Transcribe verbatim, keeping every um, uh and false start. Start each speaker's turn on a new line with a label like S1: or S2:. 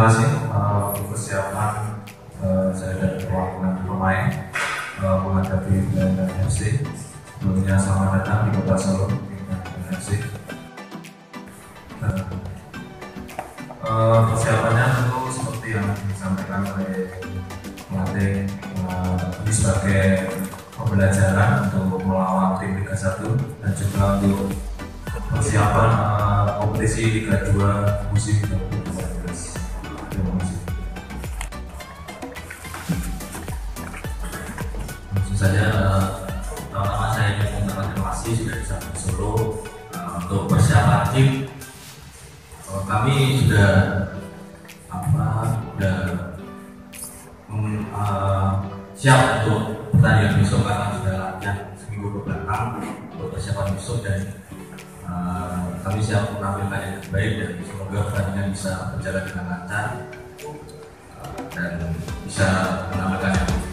S1: kasih uh, untuk persiapan uh, saya dan perwakilan pemain uh, menghadapi Belanda F C. Sebelumnya selamat datang di Kota Solo Belanda F C. Uh, uh, persiapannya tentu seperti yang disampaikan oleh pelatih, uh, ini sebagai pembelajaran untuk melawan tim Liga satu dan juga untuk persiapan uh, kompetisi Liga dua musim dua ribu delapan belas. Terima kasih. Langsung saja, pertama-tama uh, saya ingin mengucapkan terima kasih sudah bisa ke Solo uh, untuk persiapan tim. Uh, kami sudah apa sudah um, uh, siap untuk pertandingan besok karena sudah latihan seminggu ke belakang untuk persiapan besok, dan Uh, kami siap menampilkan yang terbaik dan semoga pertandingan bisa berjalan dengan lancar uh, dan bisa menampilkan yang terbaik.